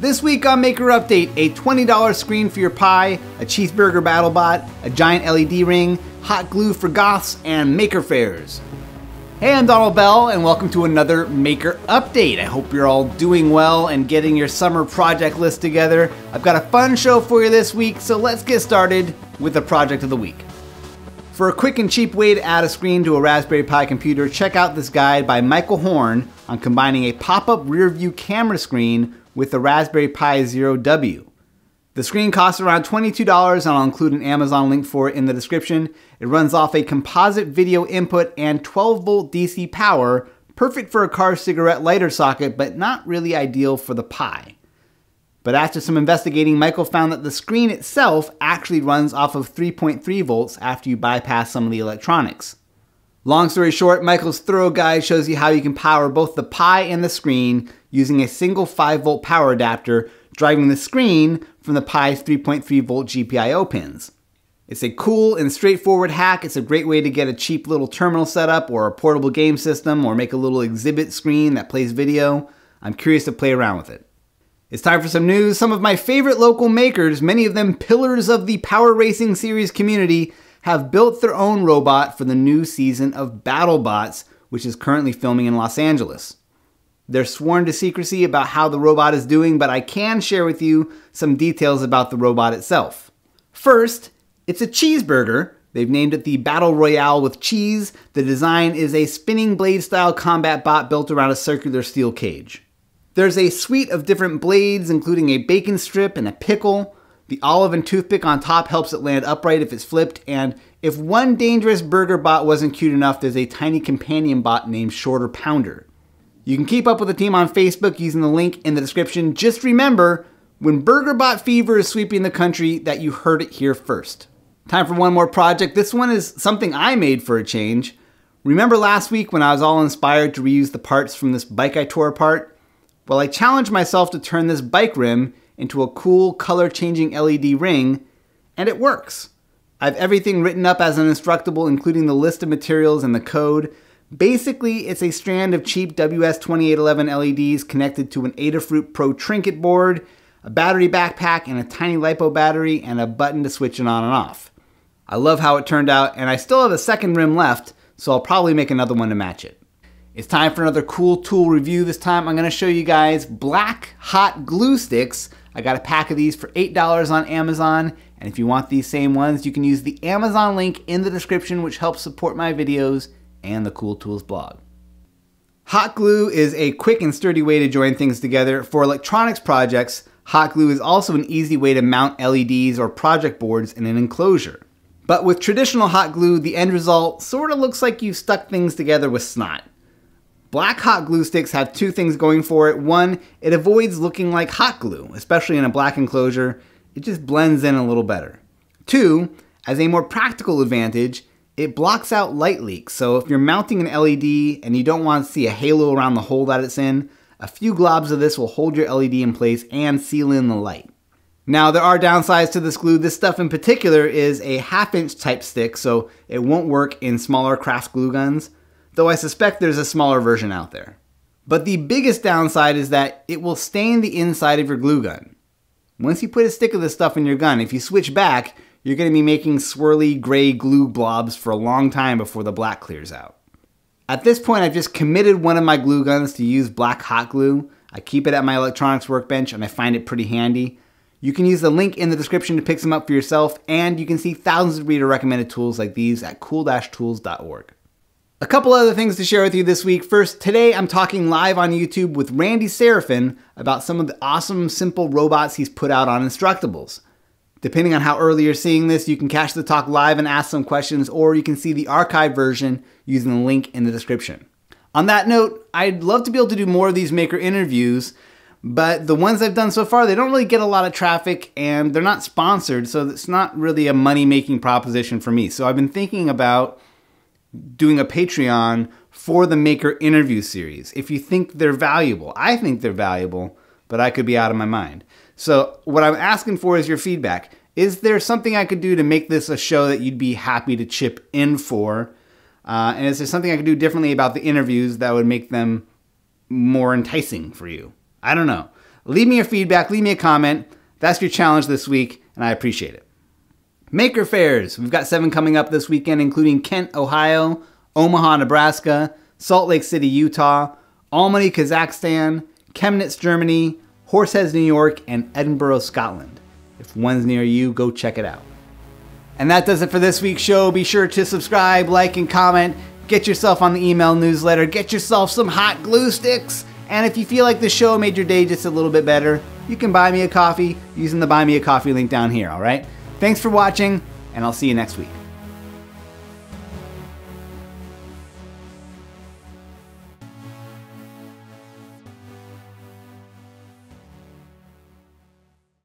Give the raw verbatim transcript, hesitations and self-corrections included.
This week on Maker Update, a twenty dollar screen for your Pi, a cheeseburger BattleBot, a giant L E D ring, hot glue for Goths, and Maker Fairs. Hey, I'm Donald Bell, and welcome to another Maker Update. I hope you're all doing well and getting your summer project list together. I've got a fun show for you this week, so let's get started with the project of the week. For a quick and cheap way to add a screen to a Raspberry Pi computer, check out this guide by Michael Horne on combining a pop-up rear view camera screen with the Raspberry Pi Zero W. The screen costs around twenty-two dollars, and I'll include an Amazon link for it in the description. It runs off a composite video input and twelve volt D C power, perfect for a car cigarette lighter socket, but not really ideal for the Pi. But after some investigating, Michael found that the screen itself actually runs off of three point three volts after you bypass some of the electronics. Long story short, Michael's thorough guide shows you how you can power both the Pi and the screen using a single five volt power adapter, driving the screen from the Pi's three point three volt G P I O pins. It's a cool and straightforward hack. It's a great way to get a cheap little terminal setup or a portable game system or make a little exhibit screen that plays video. I'm curious to play around with it. It's time for some news. Some of my favorite local makers, many of them pillars of the Power Racing series community, have built their own robot for the new season of BattleBots, which is currently filming in Los Angeles. They're sworn to secrecy about how the robot is doing, but I can share with you some details about the robot itself. First, it's a cheeseburger. They've named it the Battle Royale with cheese. The design is a spinning blade style combat bot built around a circular steel cage. There's a suite of different blades, including a bacon strip and a pickle. The olive and toothpick on top helps it land upright if it's flipped, and if one dangerous burger bot wasn't cute enough, there's a tiny companion bot named Shorter Pounder. You can keep up with the team on Facebook using the link in the description. Just remember, when BurgerBot fever is sweeping the country, that you heard it here first. Time for one more project. This one is something I made for a change. Remember last week when I was all inspired to reuse the parts from this bike I tore apart? Well, I challenged myself to turn this bike rim into a cool color-changing L E D ring, and it works. I have everything written up as an instructable, including the list of materials and the code. Basically, it's a strand of cheap W S twenty-eight eleven L E Ds connected to an Adafruit Pro trinket board, a battery backpack, and a tiny LiPo battery, and a button to switch it on and off. I love how it turned out, and I still have a second rim left, so I'll probably make another one to match it. It's time for another cool tool review. This time I'm going to show you guys black hot glue sticks. I got a pack of these for eight dollars on Amazon, and if you want these same ones, you can use the Amazon link in the description, which helps support my videos and the Cool Tools blog. Hot glue is a quick and sturdy way to join things together. For electronics projects, hot glue is also an easy way to mount L E Ds or project boards in an enclosure. But with traditional hot glue, the end result sort of looks like you stuck things together with snot. Black hot glue sticks have two things going for it. One, it avoids looking like hot glue, especially in a black enclosure. It just blends in a little better. Two, as a more practical advantage, it blocks out light leaks. So if you're mounting an L E D and you don't want to see a halo around the hole that it's in, a few globs of this will hold your L E D in place and seal in the light. Now, there are downsides to this glue. This stuff in particular is a half inch type stick, so it won't work in smaller craft glue guns, though I suspect there's a smaller version out there. But the biggest downside is that it will stain the inside of your glue gun. Once you put a stick of this stuff in your gun, if you switch back, you're going to be making swirly gray glue blobs for a long time before the black clears out. At this point, I've just committed one of my glue guns to use black hot glue. I keep it at my electronics workbench and I find it pretty handy. You can use the link in the description to pick some up for yourself, and you can see thousands of reader recommended tools like these at cool dash tools dot org. A couple other things to share with you this week. First, today I'm talking live on YouTube with Randy Sarafan about some of the awesome, simple robots he's put out on Instructables. Depending on how early you're seeing this, you can catch the talk live and ask some questions, or you can see the archived version using the link in the description. On that note, I'd love to be able to do more of these maker interviews, but the ones I've done so far, they don't really get a lot of traffic and they're not sponsored, so it's not really a money-making proposition for me. So I've been thinking about doing a Patreon for the Maker interview series. If you think they're valuable, I think they're valuable, but I could be out of my mind. So what I'm asking for is your feedback. Is there something I could do to make this a show that you'd be happy to chip in for? Uh, and is there something I could do differently about the interviews that would make them more enticing for you? I don't know. Leave me your feedback, leave me a comment. That's your challenge this week, and I appreciate it. Maker Fairs. We've got seven coming up this weekend, including Kent, Ohio, Omaha, Nebraska, Salt Lake City, Utah, Almaty, Kazakhstan, Chemnitz, Germany, Horseheads, New York, and Edinburgh, Scotland. If one's near you, go check it out. And that does it for this week's show. Be sure to subscribe, like, and comment. Get yourself on the email newsletter. Get yourself some hot glue sticks. And if you feel like the show made your day just a little bit better, you can buy me a coffee using the Buy Me a Coffee link down here, all right? Thanks for watching, and I'll see you next week.